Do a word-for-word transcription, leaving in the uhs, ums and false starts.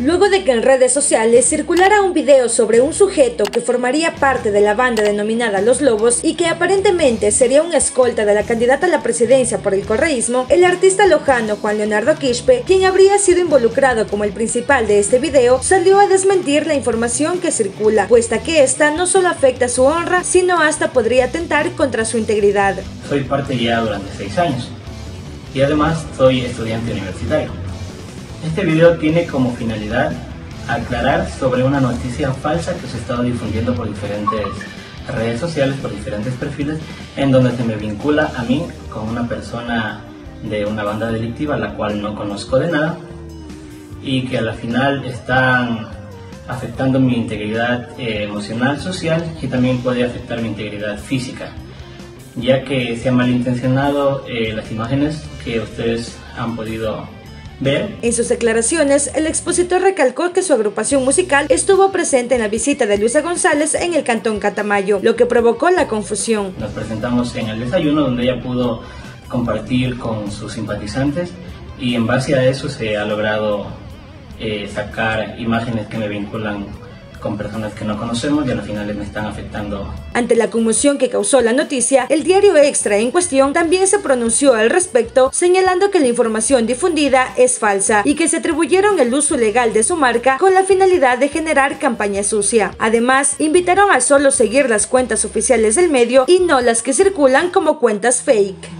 Luego de que en redes sociales circulara un video sobre un sujeto que formaría parte de la banda denominada Los Lobos y que aparentemente sería un escolta de la candidata a la presidencia por el correísmo, el artista lojano Juan Leonardo Quispe, quien habría sido involucrado como el principal de este video, salió a desmentir la información que circula, puesta que esta no solo afecta su honra, sino hasta podría atentar contra su integridad. Soy parte ya durante seis años y además soy estudiante universitario. Este video tiene como finalidad aclarar sobre una noticia falsa que se ha estado difundiendo por diferentes redes sociales, por diferentes perfiles, en donde se me vincula a mí con una persona de una banda delictiva, la cual no conozco de nada, y que a la final están afectando mi integridad eh, emocional, social, y también puede afectar mi integridad física, ya que se han malintencionado eh, las imágenes que ustedes han podido ver. En sus declaraciones, el expositor recalcó que su agrupación musical estuvo presente en la visita de Luisa González en el cantón Catamayo, lo que provocó la confusión. Nos presentamos en el desayuno donde ella pudo compartir con sus simpatizantes y en base a eso se ha logrado eh, sacar imágenes que me vinculan con personas que no conocemos y al final me están afectando. Ante la conmoción que causó la noticia, el diario Extra en cuestión también se pronunció al respecto, señalando que la información difundida es falsa y que se atribuyeron el uso ilegal de su marca con la finalidad de generar campaña sucia. Además, invitaron a solo seguir las cuentas oficiales del medio y no las que circulan como cuentas fake.